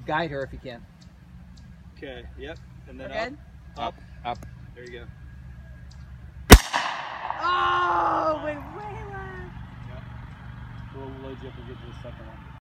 guide her if you can. Okay, yep. And then We're good? up. Up. There you go. Oh, wait, way left. Yep. We'll load you up and get to the second one.